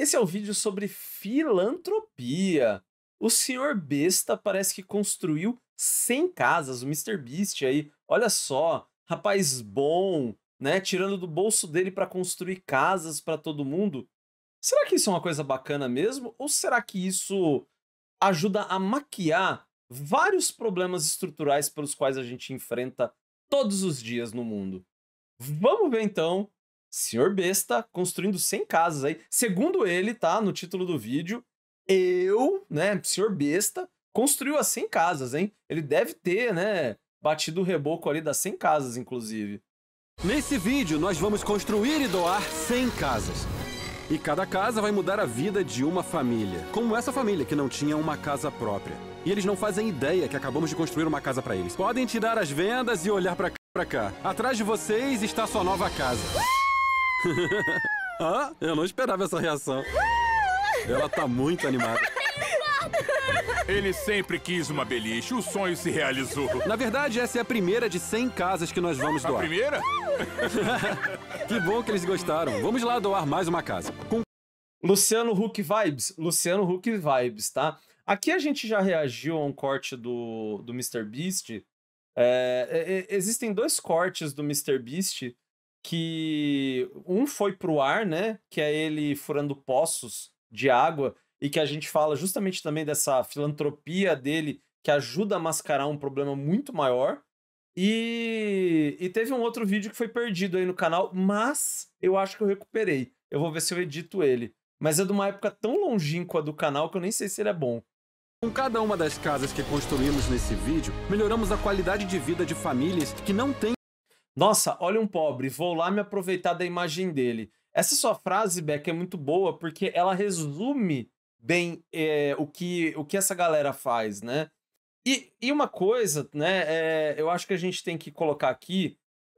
Esse é o vídeo sobre filantropia. O senhor besta parece que construiu 100 casas, o MrBeast aí, olha só, rapaz bom, né, tirando do bolso dele para construir casas para todo mundo. Será que isso é uma coisa bacana mesmo? Ou será que isso ajuda a maquiar vários problemas estruturais pelos quais a gente enfrenta todos os dias no mundo? Vamos ver então, senhor besta construindo 100 casas aí. Segundo ele, tá, no título do vídeo, né, senhor besta, construiu as 100 casas, hein? Ele deve ter, né, batido o reboco ali das 100 casas, inclusive. Nesse vídeo, nós vamos construir e doar 100 casas. E cada casa vai mudar a vida de uma família. Como essa família que não tinha uma casa própria. E eles não fazem ideia que acabamos de construir uma casa para eles. Podem tirar as vendas e olhar pra cá. Atrás de vocês está sua nova casa. Ah, eu não esperava essa reação. Ela tá muito animada. Ele sempre quis uma beliche, o sonho se realizou. Na verdade, essa é a primeira de 100 casas que nós vamos A doar. primeira? Que bom que eles gostaram. Vamos lá doar mais uma casa. Luciano Huck Vibes, tá? Aqui a gente já reagiu a um corte do MrBeast. Existem dois cortes do MrBeast que um foi pro ar, né? Que é ele furando poços de água e que a gente fala justamente também dessa filantropia dele que ajuda a mascarar um problema muito maior. E teve um outro vídeo que foi perdido aí no canal, mas eu acho que eu recuperei. Eu vou ver se eu edito ele. Mas é de uma época tão longínqua do canal que eu nem sei se ele é bom. Com cada uma das casas que construímos nesse vídeo, melhoramos a qualidade de vida de famílias que não têm. Nossa, olha um pobre, vou lá me aproveitar da imagem dele. Essa sua frase, Beck, é muito boa porque ela resume bem o que essa galera faz, né? E uma coisa, né, eu acho que a gente tem que colocar aqui,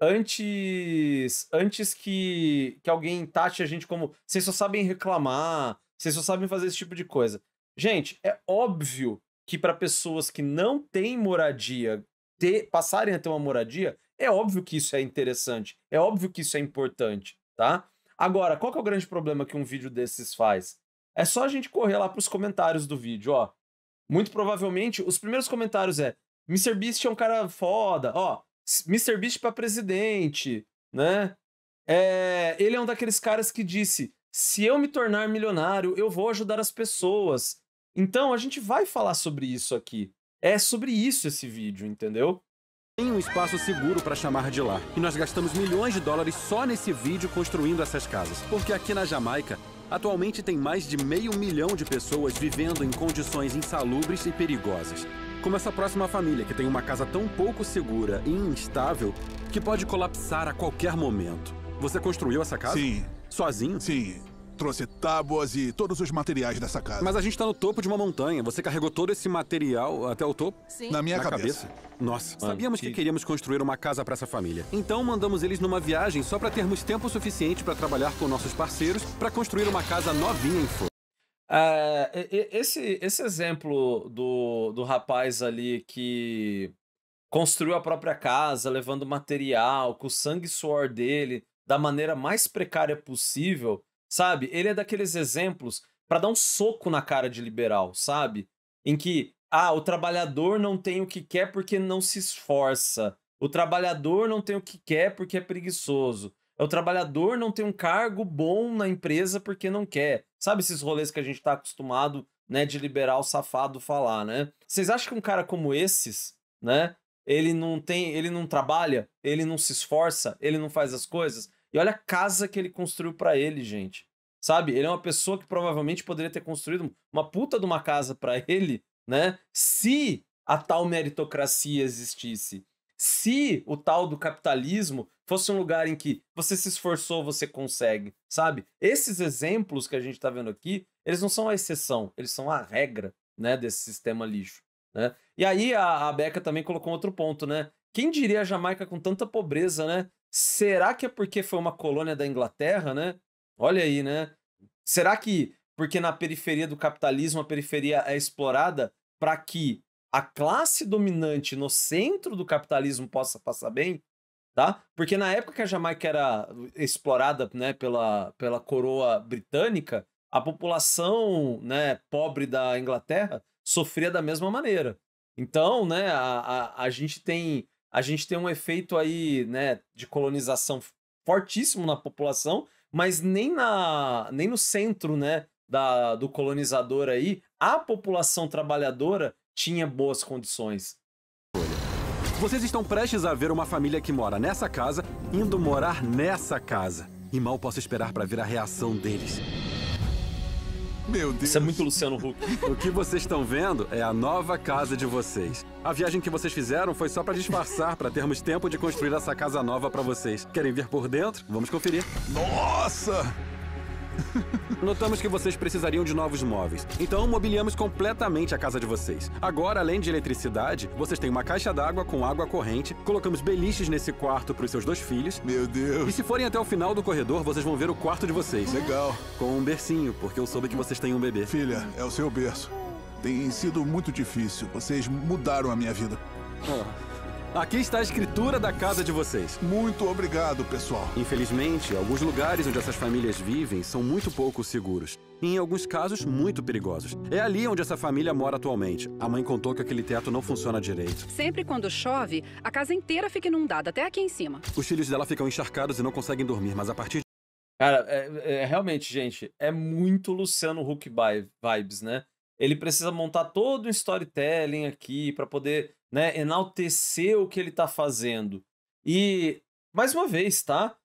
antes que alguém taxe a gente como vocês só sabem reclamar, vocês só sabem fazer esse tipo de coisa. Gente, é óbvio que para pessoas que não têm moradia, passarem a ter uma moradia, é óbvio que isso é interessante, é óbvio que isso é importante, tá? Agora, qual que é o grande problema que um vídeo desses faz? É só a gente correr lá para os comentários do vídeo, ó. Muito provavelmente, os primeiros comentários MrBeast é um cara foda, ó, MrBeast pra presidente, né? Ele é um daqueles caras que disse, se eu me tornar milionário, eu vou ajudar as pessoas. Então, a gente vai falar sobre isso aqui. É sobre isso esse vídeo, entendeu? Tem um espaço seguro para chamar de lar. E nós gastamos milhões de dólares só nesse vídeo construindo essas casas. Porque aqui na Jamaica, atualmente tem mais de 500 mil de pessoas vivendo em condições insalubres e perigosas. Como essa próxima família, que tem uma casa tão pouco segura e instável que pode colapsar a qualquer momento. Você construiu essa casa? Sim. Sozinho? Sim. Trouxe tábuas e todos os materiais dessa casa. Mas a gente tá no topo de uma montanha. Você carregou todo esse material até o topo? Sim. Na minha Na cabeça. Nossa, Mano, sabíamos que queríamos construir uma casa para essa família. Então mandamos eles numa viagem só para termos tempo suficiente para trabalhar com nossos parceiros para construir uma casa novinha em Flor. Esse exemplo do rapaz ali que construiu a própria casa, levando material, com o sangue e suor dele, da maneira mais precária possível, sabe? Ele é daqueles exemplos para dar um soco na cara de liberal, sabe? Em que, o trabalhador não tem o que quer porque não se esforça. O trabalhador não tem o que quer porque é preguiçoso. O trabalhador não tem um cargo bom na empresa porque não quer. Sabe esses rolês que a gente tá acostumado, né, de liberal safado falar, né? Vocês acham que um cara como esses, né, ele não trabalha, ele não se esforça, ele não faz as coisas? E olha a casa que ele construiu pra ele, gente. Sabe? Ele é uma pessoa que provavelmente poderia ter construído uma puta de uma casa pra ele, né? Se a tal meritocracia existisse. Se o tal do capitalismo fosse um lugar em que você se esforçou, você consegue, sabe? Esses exemplos que a gente tá vendo aqui, eles não são a exceção, eles são a regra, né, desse sistema lixo, né? E aí a Becca também colocou outro ponto, né? Quem diria a Jamaica com tanta pobreza, né? Será que é porque foi uma colônia da Inglaterra, né? Olha aí, né? Será que porque na periferia do capitalismo a periferia é explorada para que a classe dominante no centro do capitalismo possa passar bem, tá? Porque na época que a Jamaica era explorada, né, pela coroa britânica, a população, né, pobre da Inglaterra sofria da mesma maneira. Então, né, a gente tem um efeito aí, né, de colonização fortíssimo na população, mas nem no centro, né, do colonizador aí, a população trabalhadora tinha boas condições. Vocês estão prestes a ver uma família que mora nessa casa, indo morar nessa casa. E mal posso esperar para ver a reação deles. Meu Deus. Isso é muito Luciano Huck. O que vocês estão vendo é a nova casa de vocês. A viagem que vocês fizeram foi só para disfarçar, para termos tempo de construir essa casa nova para vocês. Querem ver por dentro? Vamos conferir. Nossa! Notamos que vocês precisariam de novos móveis, então mobiliamos completamente a casa de vocês. Agora, além de eletricidade, vocês têm uma caixa d'água com água corrente, colocamos beliches nesse quarto para os seus 2 filhos. Meu E Deus. se forem até o final do corredor, vocês vão ver o quarto de vocês. Legal. Com um bercinho, porque eu soube que vocês têm um bebê. Filha, é o seu berço. Tem sido muito difícil. Vocês mudaram a minha vida. Aqui está a escritura da casa de vocês. Muito obrigado, pessoal. Infelizmente, alguns lugares onde essas famílias vivem são muito pouco seguros. E, em alguns casos, muito perigosos. É ali onde essa família mora atualmente. A mãe contou que aquele teto não funciona direito. Sempre quando chove, a casa inteira fica inundada, até aqui em cima. Os filhos dela ficam encharcados e não conseguem dormir, mas a partir Cara, realmente, gente, é muito Luciano Huck vibes, né? Ele precisa montar todo um storytelling aqui para poder, né, enaltecer o que ele tá fazendo. E, mais uma vez, tá?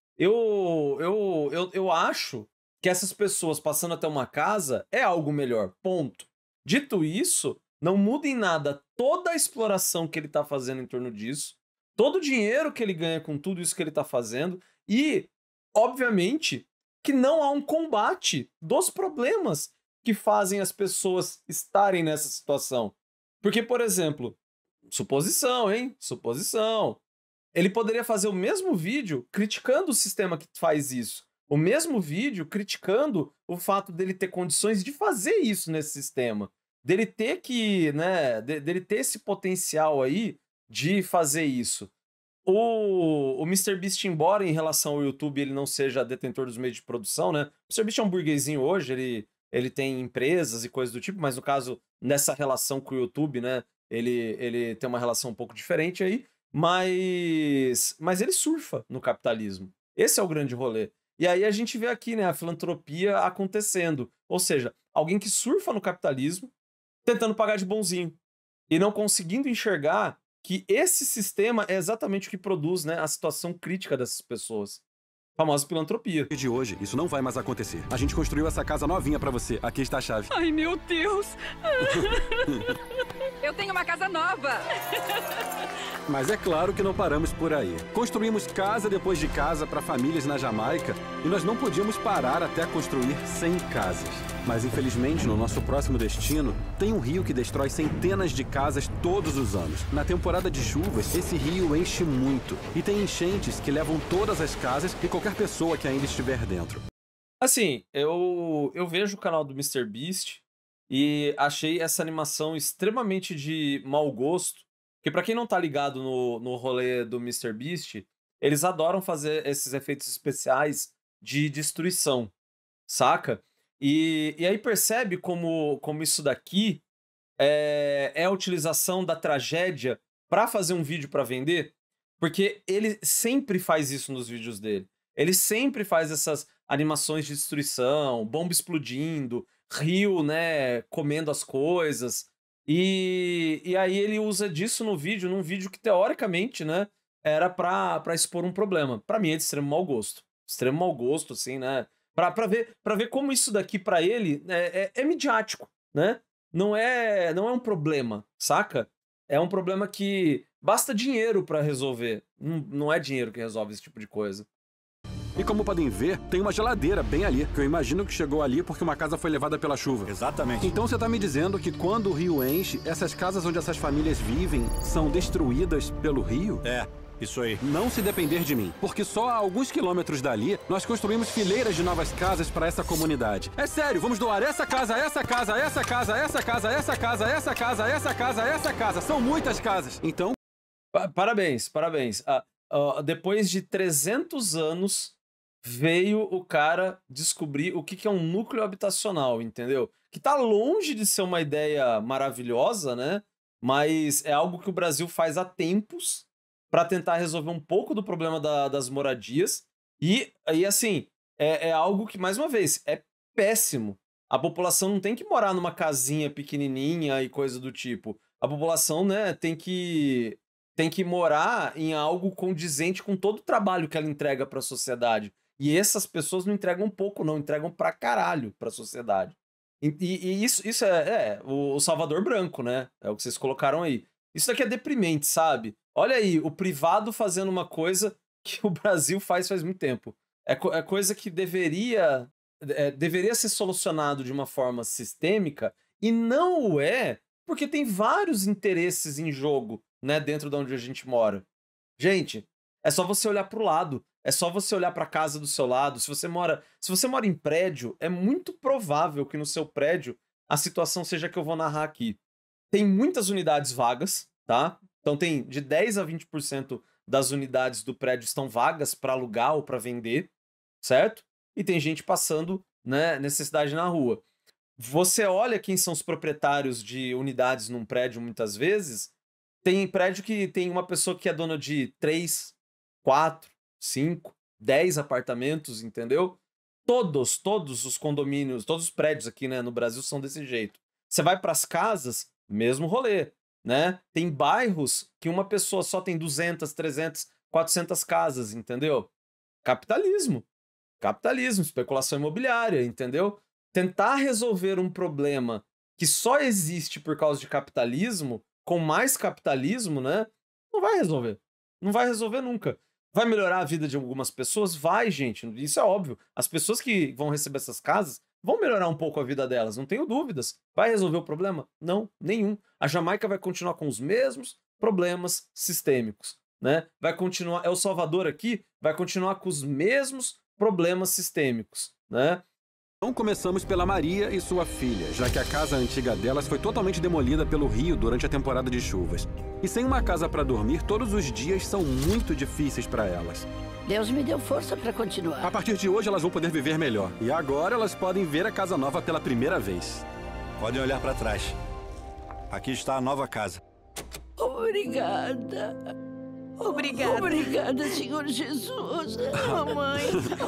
Eu acho que essas pessoas passando até uma casa é algo melhor, ponto. Dito isso, não muda em nada toda a exploração que ele tá fazendo em torno disso, todo o dinheiro que ele ganha com tudo isso que ele tá fazendo e, obviamente, que não há um combate dos problemas que fazem as pessoas estarem nessa situação. Porque, por exemplo, suposição, hein? Suposição. Ele poderia fazer o mesmo vídeo criticando o sistema que faz isso. O mesmo vídeo criticando o fato dele ter condições de fazer isso nesse sistema. Dele ter que, né, dele ter esse potencial aí de fazer isso. O MrBeast, embora em relação ao YouTube ele não seja detentor dos meios de produção, né? O MrBeast é um burguesinho hoje, ele tem empresas e coisas do tipo, mas no caso, nessa relação com o YouTube, né? Ele tem uma relação um pouco diferente aí, mas ele surfa no capitalismo. Esse é o grande rolê. E aí a gente vê aqui, né, a filantropia acontecendo. Ou seja, alguém que surfa no capitalismo, tentando pagar de bonzinho. E não conseguindo enxergar que esse sistema é exatamente o que produz, né, a situação crítica dessas pessoas. Famosa filantropia. de hoje, isso não vai mais acontecer. A gente construiu essa casa novinha pra você. Aqui está a chave. Ai, meu Deus! Eu tenho uma casa nova! Mas é claro que não paramos por aí. Construímos casa depois de casa para famílias na Jamaica e nós não podíamos parar até construir 100 casas. Mas infelizmente, no nosso próximo destino, tem um rio que destrói centenas de casas todos os anos. Na temporada de chuvas, esse rio enche muito e tem enchentes que levam todas as casas e qualquer pessoa que ainda estiver dentro. Assim, eu vejo o canal do MrBeast e achei essa animação extremamente de mau gosto. Porque pra quem não tá ligado no rolê do MrBeast, eles adoram fazer esses efeitos especiais de destruição, saca? E aí percebe como isso daqui é a utilização da tragédia pra fazer um vídeo pra vender? Porque ele sempre faz isso nos vídeos dele. Ele sempre faz essas animações de destruição, bomba explodindo, rio, né, comendo as coisas. E aí ele usa disso no vídeo, num vídeo que teoricamente, né, era pra expor um problema. Pra mim é de extremo mau gosto. Extremo mau gosto, assim, né? Pra ver como isso daqui pra ele é midiático, né? Não é um problema, saca? É um problema que basta dinheiro pra resolver. Não é dinheiro que resolve esse tipo de coisa. E como podem ver, tem uma geladeira bem ali, que eu imagino que chegou ali porque uma casa foi levada pela chuva. Exatamente. Então você tá me dizendo que quando o rio enche, essas casas onde essas famílias vivem são destruídas pelo rio? É, isso aí. Não se depender de mim, porque só a alguns quilômetros dali, nós construímos fileiras de novas casas para essa comunidade. É sério, vamos doar essa casa, essa casa, essa casa, essa casa, essa casa, essa casa, essa casa, essa casa. São muitas casas. Então... Parabéns. Depois de 300 anos veio o cara descobrir o que que é um núcleo habitacional, entendeu? Que tá longe de ser uma ideia maravilhosa, né? Mas é algo que o Brasil faz há tempos para tentar resolver um pouco do problema das moradias. E assim, é algo que, mais uma vez, é péssimo. A população não tem que morar numa casinha pequenininha e coisa do tipo. A população, né, tem que morar em algo condizente com todo o trabalho que ela entrega para a sociedade. E essas pessoas não entregam pouco, não, entregam pra caralho pra sociedade. E isso é o Salvador Branco, né? É o que vocês colocaram aí. Isso daqui é deprimente, sabe? Olha aí, o privado fazendo uma coisa que o Brasil faz muito tempo. É coisa que deveria ser solucionado de uma forma sistêmica e não o é porque tem vários interesses em jogo, né, dentro de onde a gente mora. Gente, é só você olhar pro lado, é só você olhar pra casa do seu lado. Se você mora em prédio, é muito provável que no seu prédio a situação seja a que eu vou narrar aqui. Tem muitas unidades vagas, tá? Então tem de 10 a 20% das unidades do prédio estão vagas para alugar ou para vender, certo? E tem gente passando, né, necessidade na rua. Você olha quem são os proprietários de unidades num prédio muitas vezes, tem prédio que tem uma pessoa que é dona de 3, 4, 5, 10 apartamentos, entendeu? Todos os condomínios, todos os prédios aqui, né, no Brasil são desse jeito. Você vai para as casas, mesmo rolê, né? Tem bairros que uma pessoa só tem 200, 300, 400 casas, entendeu? Capitalismo. Capitalismo, especulação imobiliária, entendeu? Tentar resolver um problema que só existe por causa de capitalismo, com mais capitalismo, né? Não vai resolver. Não vai resolver nunca. Vai melhorar a vida de algumas pessoas? Vai, gente. Isso é óbvio. As pessoas que vão receber essas casas vão melhorar um pouco a vida delas, não tenho dúvidas. Vai resolver o problema? Não, nenhum. A Jamaica vai continuar com os mesmos problemas sistêmicos, né? Vai continuar, El Salvador aqui vai continuar com os mesmos problemas sistêmicos, né? Então começamos pela Maria e sua filha, já que a casa antiga delas foi totalmente demolida pelo rio durante a temporada de chuvas. E sem uma casa para dormir, todos os dias são muito difíceis para elas. Deus me deu força para continuar. A partir de hoje elas vão poder viver melhor. E agora elas podem ver a casa nova pela primeira vez. Podem olhar para trás. Aqui está a nova casa. Obrigada. Obrigada. Obrigada, Senhor Jesus. Mamãe.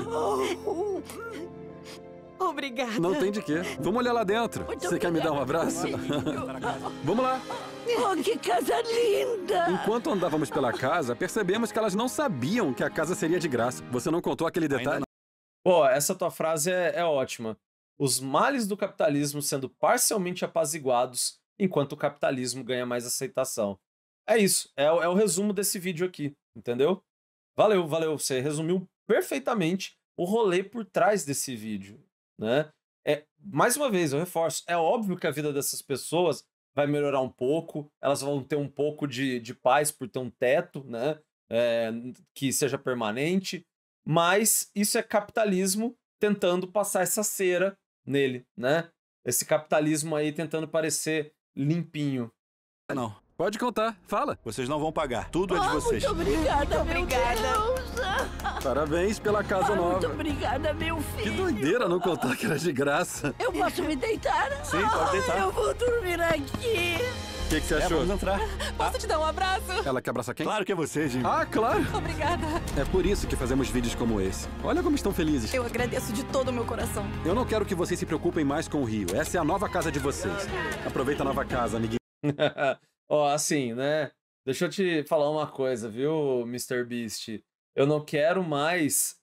Obrigada. Não tem de quê. Vamos olhar lá dentro. Muito Você quer me dar um obrigada. abraço? Vamos lá. Oh, que casa linda. Enquanto andávamos pela casa, percebemos que elas não sabiam que a casa seria de graça. Você não contou aquele detalhe? Pô, essa tua frase é ótima. Os males do capitalismo sendo parcialmente apaziguados enquanto o capitalismo ganha mais aceitação. É isso. É o resumo desse vídeo aqui, entendeu? Valeu. Você resumiu perfeitamente o rolê por trás desse vídeo, né? Mais uma vez, eu reforço, é óbvio que a vida dessas pessoas vai melhorar um pouco, elas vão ter um pouco de paz por ter um teto, né? Que seja permanente, mas isso é capitalismo tentando passar essa cera nele, né? Esse capitalismo aí tentando parecer limpinho. Não. Pode contar. Fala. Vocês não vão pagar. Tudo é de vocês. Muito obrigada, Muito meu obrigada. Deus. Parabéns pela casa Muito nova. obrigada, meu Que filho. doideira não contar que era de graça. Eu posso me deitar? Sim, pode deitar. Eu vou dormir aqui. O que você achou? Vamos entrar. Posso te dar um abraço? Ela quer abraçar quem? Claro que é você, Jim. Ah, claro. Obrigada. É por isso que fazemos vídeos como esse. Olha como estão felizes. Eu agradeço de todo o meu coração. Eu não quero que vocês se preocupem mais com o Rio. Essa é a nova casa de vocês. Aproveita a nova casa, amiguinho. Ó, assim, né? Deixa eu te falar uma coisa, viu, Mr. Beast? Eu não quero mais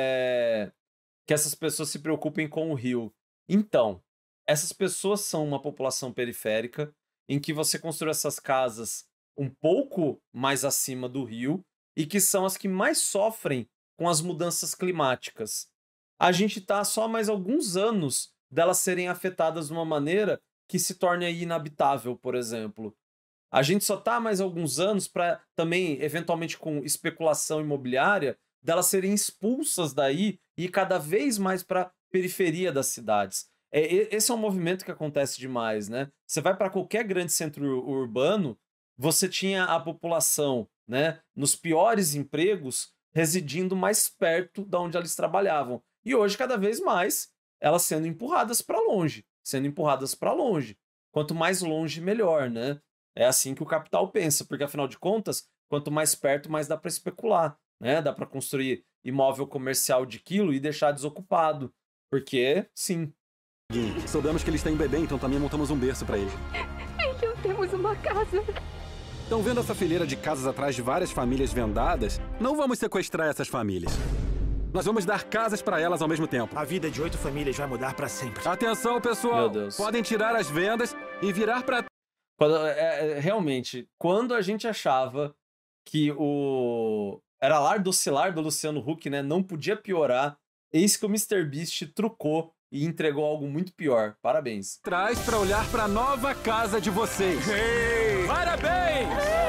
que essas pessoas se preocupem com o Rio. Então, essas pessoas são uma população periférica em que você construiu essas casas um pouco mais acima do rio e que são as que mais sofrem com as mudanças climáticas. A gente tá só mais alguns anos delas serem afetadas de uma maneira que se torne aí inabitável, por exemplo. A gente só tá mais alguns anos para também, eventualmente com especulação imobiliária, delas serem expulsas daí e ir cada vez mais para periferia das cidades. Esse é um movimento que acontece demais, né? Você vai para qualquer grande centro urbano, você tinha a população, né, nos piores empregos residindo mais perto da onde elas trabalhavam. E hoje, cada vez mais, elas sendo empurradas para longe, sendo empurradas para longe. Quanto mais longe, melhor, né? É assim que o capital pensa, porque afinal de contas, quanto mais perto, mais dá para especular, né? Dá para construir imóvel comercial de quilo e deixar desocupado, porque sim. Soubemos que eles têm um bebê, então também montamos um berço para ele. Então temos uma casa. Estão vendo essa fileira de casas atrás de várias famílias vendadas? Não vamos sequestrar essas famílias. Nós vamos dar casas para elas ao mesmo tempo. A vida de 8 famílias vai mudar para sempre. Atenção, pessoal! Meu Deus. Podem tirar as vendas e virar para... Realmente, quando a gente achava que o... Era lar docilar do Luciano Huck, né? Não podia piorar. Eis que o MrBeast trucou e entregou algo muito pior. Parabéns. Traz para olhar para a nova casa de vocês. Ei! Parabéns!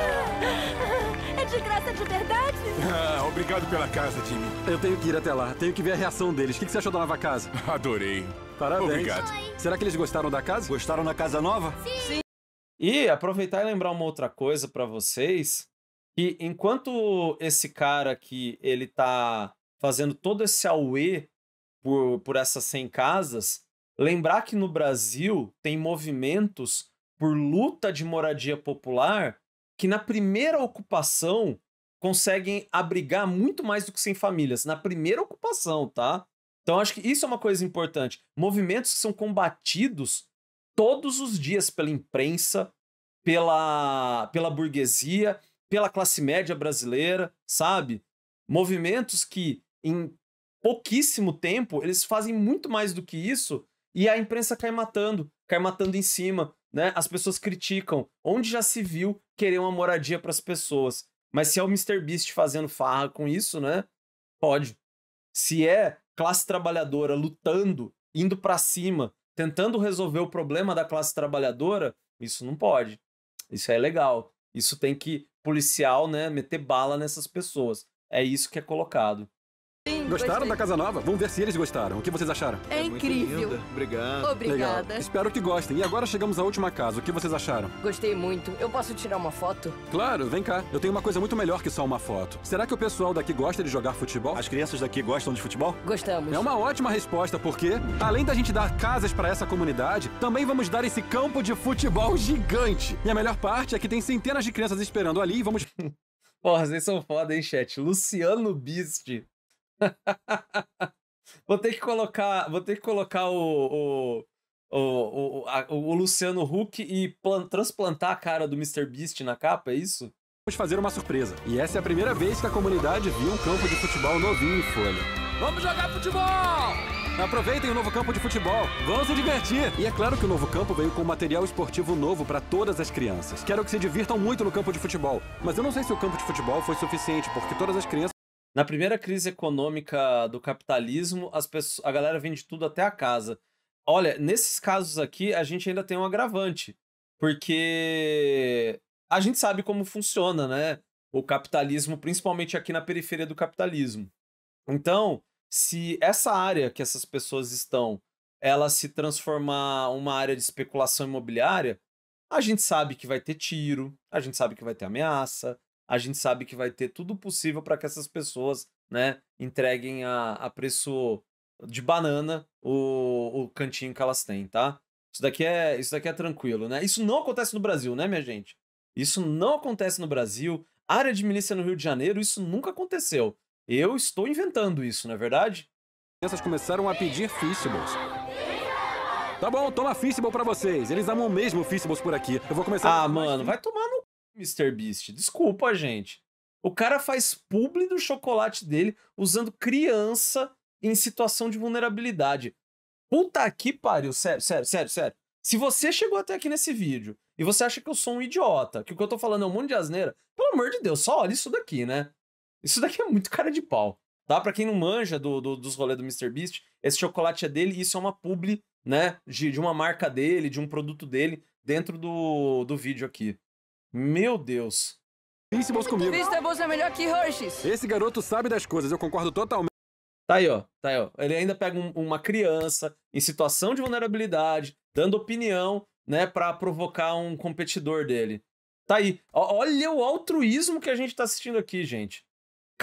É de graça de verdade? Obrigado pela casa, Jimmy. Eu tenho que ir até lá. Tenho que ver a reação deles. O que você achou da nova casa? Adorei. Parabéns. Obrigado. Será que eles gostaram da casa? Gostaram da casa nova? E aproveitar e lembrar uma outra coisa pra vocês, que enquanto esse cara aqui, ele tá fazendo todo esse auê por essas 100 casas, lembrar que no Brasil tem movimentos por luta de moradia popular que na primeira ocupação conseguem abrigar muito mais do que 100 famílias. Na primeira ocupação, tá? Então acho que isso é uma coisa importante. Movimentos que são combatidos todos os dias pela imprensa, pela burguesia, pela classe média brasileira, sabe? Movimentos que em pouquíssimo tempo eles fazem muito mais do que isso e a imprensa cai matando em cima, né? As pessoas criticam. Onde já se viu querer uma moradia para as pessoas? Mas se é o MrBeast fazendo farra com isso, né? Pode. Se é classe trabalhadora lutando, indo para cima, tentando resolver o problema da classe trabalhadora, isso não pode. Isso é legal. Isso tem que policial, né, meter bala nessas pessoas. É isso que é colocado. Sim, Gostaram gostei. da casa nova? Vamos ver se eles gostaram. O que vocês acharam? É incrível. Obrigado. Obrigada. Legal. Espero que gostem. E agora chegamos à última casa. O que vocês acharam? Gostei muito. Eu posso tirar uma foto? Claro, vem cá. Eu tenho uma coisa muito melhor que só uma foto. Será que o pessoal daqui gosta de jogar futebol? As crianças daqui gostam de futebol? Gostamos. É uma ótima resposta, porque, além da gente dar casas para essa comunidade, também vamos dar esse campo de futebol gigante. E a melhor parte é que tem centenas de crianças esperando ali e vamos... Porra, vocês são foda, hein, chat? Luciano Beast. Vou ter que colocar o Luciano Huck e transplantar a cara do MrBeast na capa, é isso? Vamos fazer uma surpresa. E essa é a primeira vez que a comunidade viu um campo de futebol novinho em folha. Vamos jogar futebol! Aproveitem o novo campo de futebol. Vão se divertir! E é claro que o novo campo veio com material esportivo novo para todas as crianças. Quero que se divirtam muito no campo de futebol. Mas eu não sei se o campo de futebol foi suficiente, porque todas as crianças... Na primeira crise econômica do capitalismo, a galera vende tudo até a casa. Olha, nesses casos aqui, a gente ainda tem um agravante. Porque a gente sabe como funciona, né? O capitalismo, principalmente aqui na periferia do capitalismo. Então, se essa área que essas pessoas estão, ela se transformar uma área de especulação imobiliária, a gente sabe que vai ter tiro, a gente sabe que vai ter ameaça, a gente sabe que vai ter tudo possível para que essas pessoas, né, entreguem a preço de banana o cantinho que elas têm, tá? Isso daqui é tranquilo, né? Isso não acontece no Brasil, né, minha gente? Isso não acontece no Brasil. Área de milícia no Rio de Janeiro, isso nunca aconteceu. Eu estou inventando isso, não é verdade? As crianças começaram a pedir Feastables. Tá bom, toma Feastable pra vocês. Eles amam mesmo Feastables por aqui. Eu vou começar... Ah, mano, vai tomar no MrBeast. Desculpa, gente. O cara faz publi do chocolate dele usando criança em situação de vulnerabilidade. Puta que pariu. Sério. Se você chegou até aqui nesse vídeo e você acha que eu sou um idiota, que o que eu tô falando é um monte de asneira, pelo amor de Deus, só olha isso daqui, né? Isso daqui é muito cara de pau. Tá? Pra quem não manja dos rolês do MrBeast, esse chocolate é dele e isso é uma publi, né? De uma marca dele, de um produto dele, dentro do vídeo aqui. Meu Deus. Feastables comigo. Feastables é melhor que Hershey's. Esse garoto sabe das coisas, eu concordo totalmente. Tá aí, ó. Ele ainda pega uma criança em situação de vulnerabilidade, dando opinião, né, pra provocar um competidor dele. Tá aí. Olha o altruísmo que a gente tá assistindo aqui, gente.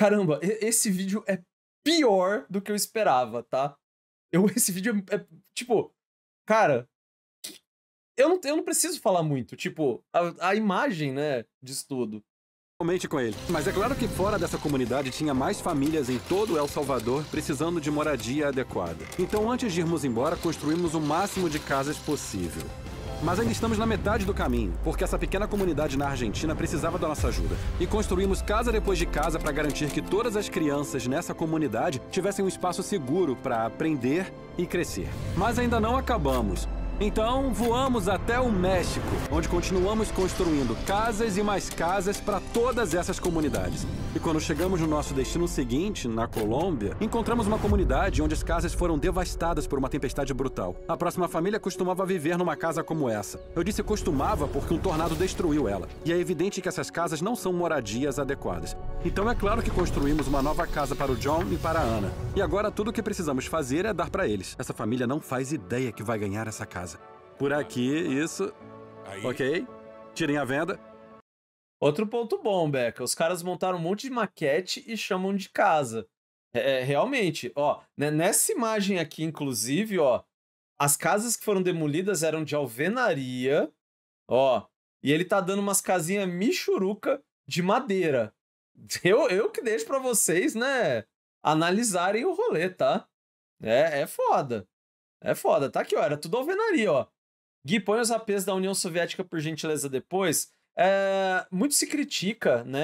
Caramba, esse vídeo é pior do que eu esperava, tá? Esse vídeo é tipo... Cara, eu não preciso falar muito. Tipo, a imagem, né, disso tudo. Comente com ele. Mas é claro que fora dessa comunidade tinha mais famílias em todo El Salvador precisando de moradia adequada. Então, antes de irmos embora, construímos o máximo de casas possível. Mas ainda estamos na metade do caminho, porque essa pequena comunidade na Argentina precisava da nossa ajuda. E construímos casa depois de casa para garantir que todas as crianças nessa comunidade tivessem um espaço seguro para aprender e crescer. Mas ainda não acabamos. Então, voamos até o México, onde continuamos construindo casas e mais casas para todas essas comunidades. E quando chegamos no nosso destino seguinte, na Colômbia, encontramos uma comunidade onde as casas foram devastadas por uma tempestade brutal. A próxima família costumava viver numa casa como essa. Eu disse costumava porque um tornado destruiu ela. E é evidente que essas casas não são moradias adequadas. Então é claro que construímos uma nova casa para o John e para a Ana. E agora tudo o que precisamos fazer é dar para eles. Essa família não faz ideia que vai ganhar essa casa. Por aqui, isso. Aí. Ok. Tirem a venda. Outro ponto bom, Beca. Os caras montaram um monte de maquete e chamam de casa. Realmente, ó. Nessa imagem aqui, inclusive, ó. As casas que foram demolidas eram de alvenaria. Ó. E ele tá dando umas casinhas michuruca de madeira. Eu que deixo pra vocês, né? Analisarem o rolê, tá? É foda. É foda. Tá aqui, ó. Era tudo alvenaria, ó. Gui, põe os APs da União Soviética, por gentileza, depois. Muito se critica, né,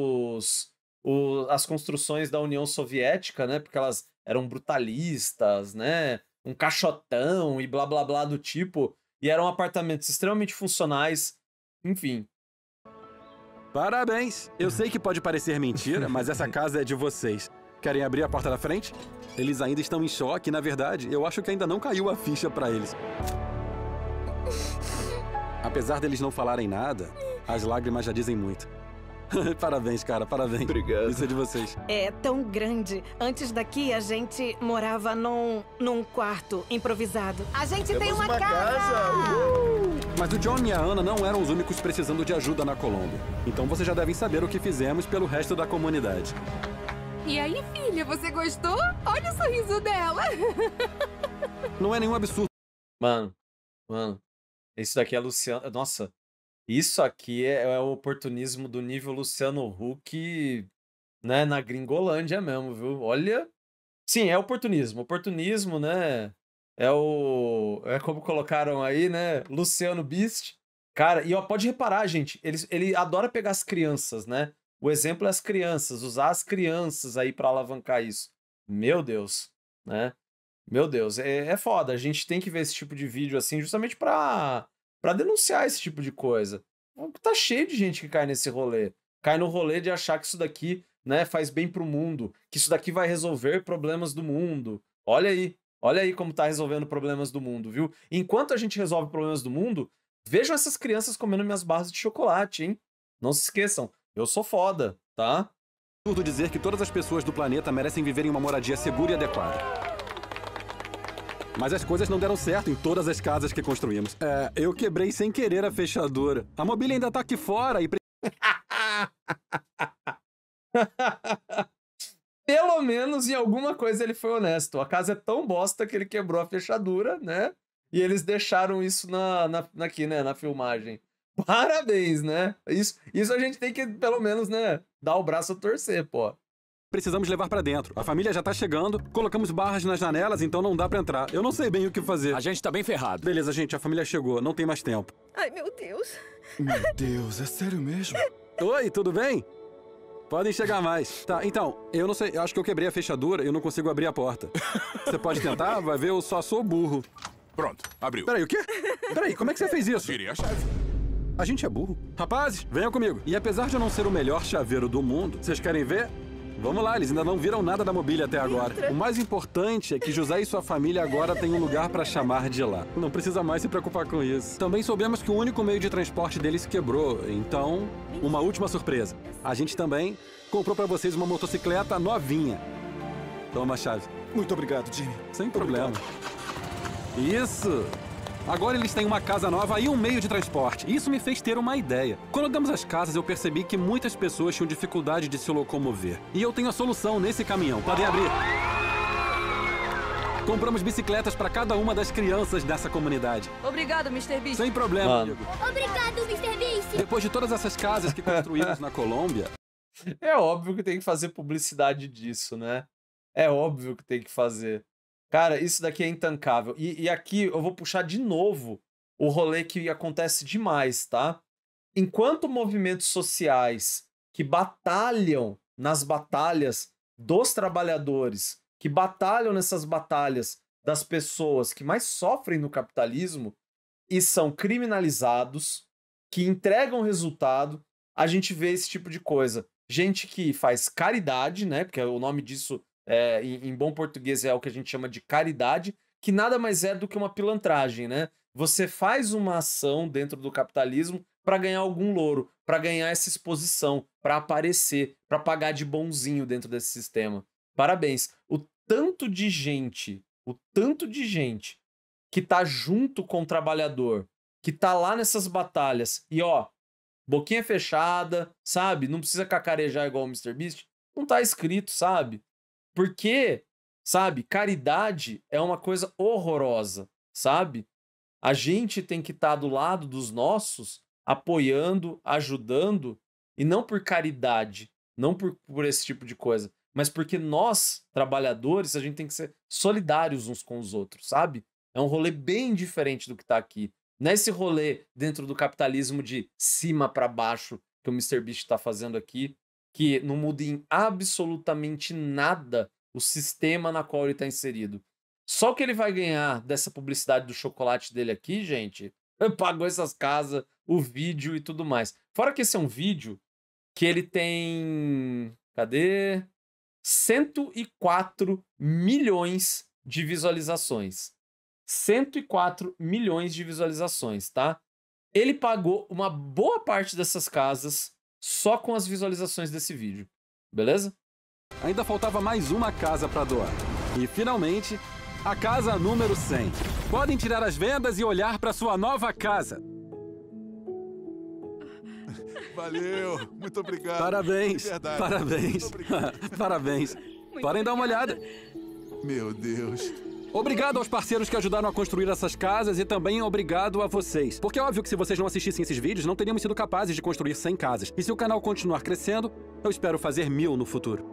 as construções da União Soviética, né, porque elas eram brutalistas, né, um caixotão e blá blá blá do tipo, e eram apartamentos extremamente funcionais, enfim. Parabéns! Eu sei que pode parecer mentira, mas essa casa é de vocês. Querem abrir a porta da frente? Eles ainda estão em choque, na verdade, eu acho que ainda não caiu a ficha pra eles. Apesar deles não falarem nada, as lágrimas já dizem muito. Parabéns, cara, parabéns. Obrigado. Isso é de vocês. É tão grande. Antes daqui, a gente morava num quarto improvisado. A gente tem uma casa! Mas o John e a Ana não eram os únicos precisando de ajuda na Colômbia. Então vocês já devem saber o que fizemos pelo resto da comunidade. E aí, filha, você gostou? Olha o sorriso dela. Não é nenhum absurdo. Mano, isso daqui é Luciano... Nossa, isso aqui é o oportunismo do nível Luciano Huck, né, na Gringolândia mesmo, viu? Olha... Sim, é oportunismo. Oportunismo, né, é como colocaram aí, né, Luciano Beast. Cara, e ó, pode reparar, gente, ele adora pegar as crianças, né? O exemplo é as crianças, usar as crianças aí pra alavancar isso. Meu Deus, né? Meu Deus, é foda. A gente tem que ver esse tipo de vídeo assim justamente pra denunciar esse tipo de coisa. Tá cheio de gente que cai nesse rolê. Cai no rolê de achar que isso daqui, né, faz bem pro mundo, que isso daqui vai resolver problemas do mundo. Olha aí como tá resolvendo problemas do mundo, viu? Enquanto a gente resolve problemas do mundo, vejam essas crianças comendo minhas barras de chocolate, hein? Não se esqueçam, eu sou foda, tá? Absurdo dizer que todas as pessoas do planeta merecem viver em uma moradia segura e adequada. Mas as coisas não deram certo em todas as casas que construímos. Eu quebrei sem querer a fechadura. A mobília ainda tá aqui fora e... Pelo menos em alguma coisa ele foi honesto. A casa é tão bosta que ele quebrou a fechadura, né? E eles deixaram isso aqui, né? Na filmagem. Parabéns, né? Isso a gente tem que, pelo menos, né? Dar o braço a torcer, pô. Precisamos levar pra dentro. A família já tá chegando. Colocamos barras nas janelas, então não dá pra entrar. Eu não sei bem o que fazer. A gente tá bem ferrado. Beleza, gente. A família chegou. Não tem mais tempo. Ai, meu Deus. Meu Deus, é sério mesmo? Oi, tudo bem? Podem chegar mais. Tá, então, eu não sei. Acho que eu quebrei a fechadura e eu não consigo abrir a porta. Você pode tentar? Vai ver, eu só sou burro. Pronto, abriu. Peraí, o quê? Peraí, como é que você fez isso? Tirei a chave. A gente é burro. Rapazes, venham comigo. E apesar de eu não ser o melhor chaveiro do mundo, vocês querem ver? Vamos lá, eles ainda não viram nada da mobília até agora. O mais importante é que José e sua família agora têm um lugar pra chamar de lá. Não precisa mais se preocupar com isso. Também soubemos que o único meio de transporte deles quebrou, então... Uma última surpresa. A gente também comprou pra vocês uma motocicleta novinha. Toma a chave. Muito obrigado, Jimmy. Sem problema. Isso! Agora eles têm uma casa nova e um meio de transporte. Isso me fez ter uma ideia. Quando demos as casas, eu percebi que muitas pessoas tinham dificuldade de se locomover. E eu tenho a solução nesse caminhão. Podem abrir. Compramos bicicletas para cada uma das crianças dessa comunidade. Obrigado, Mr. Beast. Sem problema, amigo. Obrigado, Mr. Beast. Depois de todas essas casas que construímos na Colômbia... É óbvio que tem que fazer publicidade disso, né? É óbvio que tem que fazer. Cara, isso daqui é intancável. E aqui eu vou puxar de novo o rolê que acontece demais, tá? Enquanto movimentos sociais que batalham nas batalhas dos trabalhadores, que batalham nessas batalhas das pessoas que mais sofrem no capitalismo e são criminalizados, que entregam resultado, a gente vê esse tipo de coisa. Gente que faz caridade, né? Porque o nome disso, em bom português, é o que a gente chama de caridade, que nada mais é do que uma pilantragem, né? Você faz uma ação dentro do capitalismo para ganhar algum louro, para ganhar essa exposição, para aparecer, para pagar de bonzinho dentro desse sistema. Parabéns. O tanto de gente que tá junto com o trabalhador, que tá lá nessas batalhas e, ó, boquinha fechada, sabe? Não precisa cacarejar igual o MrBeast. Não tá escrito, sabe? Porque, sabe, caridade é uma coisa horrorosa, sabe? A gente tem que estar do lado dos nossos, apoiando, ajudando, e não por caridade, não por esse tipo de coisa, mas porque nós, trabalhadores, a gente tem que ser solidários uns com os outros, sabe? É um rolê bem diferente do que tá aqui. Nesse rolê dentro do capitalismo de cima para baixo que o MrBeast está fazendo aqui, que não muda em absolutamente nada o sistema na qual ele está inserido. Só que ele vai ganhar dessa publicidade do chocolate dele aqui, gente, pagou essas casas, o vídeo e tudo mais. Fora que esse é um vídeo que ele tem... Cadê? 104 milhões de visualizações. 104 milhões de visualizações, tá? Ele pagou uma boa parte dessas casas só com as visualizações desse vídeo, beleza? Ainda faltava mais uma casa para doar. E, finalmente, a casa número 100. Podem tirar as vendas e olhar para sua nova casa. Valeu, muito obrigado. Parabéns, parabéns, parabéns. Podem dar uma olhada. Meu Deus. Obrigado aos parceiros que ajudaram a construir essas casas e também obrigado a vocês. Porque é óbvio que se vocês não assistissem esses vídeos, não teríamos sido capazes de construir 100 casas. E se o canal continuar crescendo, eu espero fazer 1000 no futuro.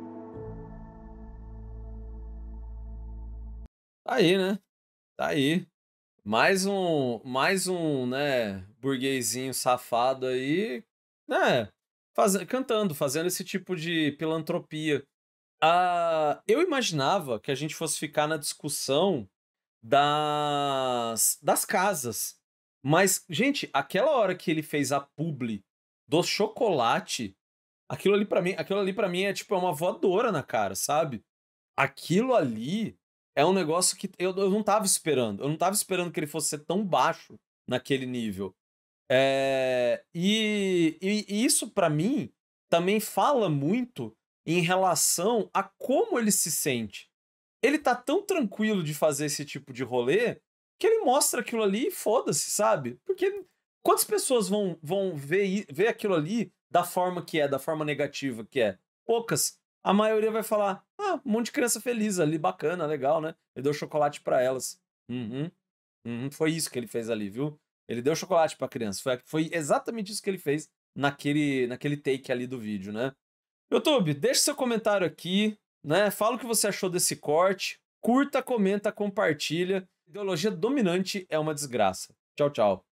Aí, né? Tá aí. Mais um, né, burguesinho safado aí, né, cantando, fazendo esse tipo de filantropia. Eu imaginava que a gente fosse ficar na discussão das casas. Mas, gente, aquela hora que ele fez a publi do chocolate, aquilo ali pra mim é tipo uma voadora na cara, sabe? Aquilo ali é um negócio que eu não tava esperando. Eu não tava esperando que ele fosse ser tão baixo naquele nível. E isso, pra mim, também fala muito em relação a como ele se sente. Ele tá tão tranquilo de fazer esse tipo de rolê que ele mostra aquilo ali e foda-se, sabe? Porque quantas pessoas vão ver aquilo ali da forma que é, da forma negativa que é? Poucas. A maioria vai falar, um monte de criança feliz ali, bacana, legal, né? Ele deu chocolate pra elas. Foi isso que ele fez ali, viu? Ele deu chocolate pra criança. Foi exatamente isso que ele fez naquele take ali do vídeo, né? YouTube, deixa seu comentário aqui, né? Fala o que você achou desse corte. Curta, comenta, compartilha. Ideologia dominante é uma desgraça. Tchau, tchau.